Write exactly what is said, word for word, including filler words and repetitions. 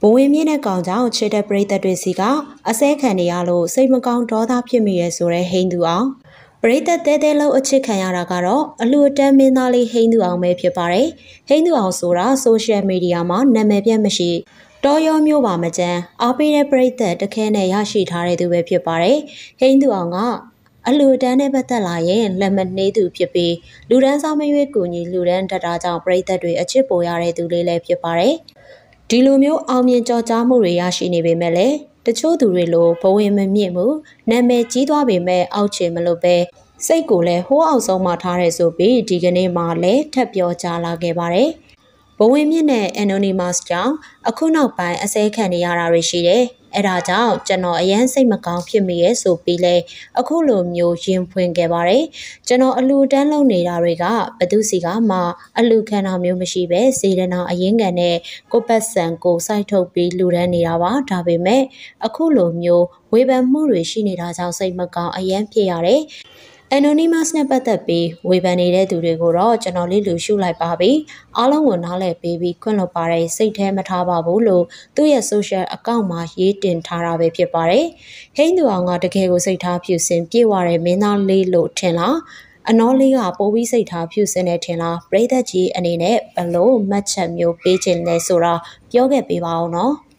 ဘဝင်းမြင့်တဲ့ကောင်ကြောင့်ချစ်တဲ့ပရိသတ်တွေစီကအစဲခံနေရလို့စိတ်မကောင်းဒေါသဖြစ်မိရဲဆိုတဲ့ဟိန်းသူအောင်ပရိသတ်တဲတဲလုံးအချစ်ခံရတာကတော့အလှူအတန်းမင်းသားလေးဟိန်းသူအောင်ပဲဖြစ်ပါတယ်ဟိန်းသူအောင်ဆိုတာဆိုရှယ်မီဒီယာမှာနာမည်ပြတ်မရှိတော်ရောမျိုးပါမကျန်းအားပေးတဲ့ပရိသတ်တခဲနဲ့ရရှိထားတဲ့သူပဲဖြစ်ပါတယ်ဟိန်းသူအောင်ကအလှူဒန်းနဲ့ပတ်သက်လာရင်လက်မနှေးသူဖြစ်ပြီးလူဒန်းဆောင်မရွေးကူညီလူဒန်းတတာကြောင့်ပရိသတ်တွေအချစ်ပိုရတဲ့သူလေးလည်းဖြစ်ပါတယ်ဒီလိုမျိုးအောင်မြင်ကြော်ကြားမှုတွေရရှိနေပေမဲ့လည်းတချို့သူတွေလိုဘဝင်မမြင့်မှုနာမည်ကြီးသွားပေမဲ့အောက်ချေမလို့ပဲစိတ်ကိုလည်းဟိုးအောင်ဆုံးမှထားရဲဆိုပြီးဒီကနေ့မှလည်းထပ်ပြောကြားလာခဲ့ပါတယ်ဘဝင်မြင့်နဲ့ Anonimus ကြောင့်အခုနောက်ပိုင်းအစဲခံနေရတာတွေရှိတယ်အဲ့ဒါကြောင့်ကျွန်တော်အရန်စိတ်မကောင်းဖြစ်မိရဲ့ဆိုပြီးလဲအခုလိုမျိုးရင်ဖွင့်ခဲ့ပါတယ်ကျွန်တော်အလူတန်းလုံးနေတာတွေကဘသူစီကမှအလူခံတာမျိုးမရှိပဲစေတနာအရင်ကန်နဲ့ကိုပတ်စံကိုစိုက်ထုတ်ပြီးလူတန်းနေတာပါဒါပေမဲ့အခုလိုမျိုးဝေဖန်မှုတွေရှိနေတာကြောင့်စိတ်မကောင်းအရန်ဖြစ်ရတယ်Anonimus နဲ့ပတ်သက်ပြီးဝေဖန်နေတဲ့သူတွေကိုတော့ကျွန်တော်လေးလူရှုလိုက်ပါပြီအားလုံးကိုနားလည်ပေးပြီးခွင့်လွှတ်ပါတယ်စိတ်ထဲမထားပါဘူးလို့သူ့ရဲ့ social account မှာရေးတင်ထားတာပဲဖြစ်ပါတယ်ဟိန်းသူအောင်ကတကယ်ကိုစိတ်ထားဖြူစင်ပြေဝတဲ့မင်းသားလေးလို့ထင်လားအနောလေးကပိုပြီးစိတ်ထားဖြူစင်နေထင်လားပရိသတ်ကြီးအနေနဲ့ဘလို့မှတ်ချက်မျိုးပေးခြင်းလဲဆိုတာပြောခဲ့ပေးပါဦးနော်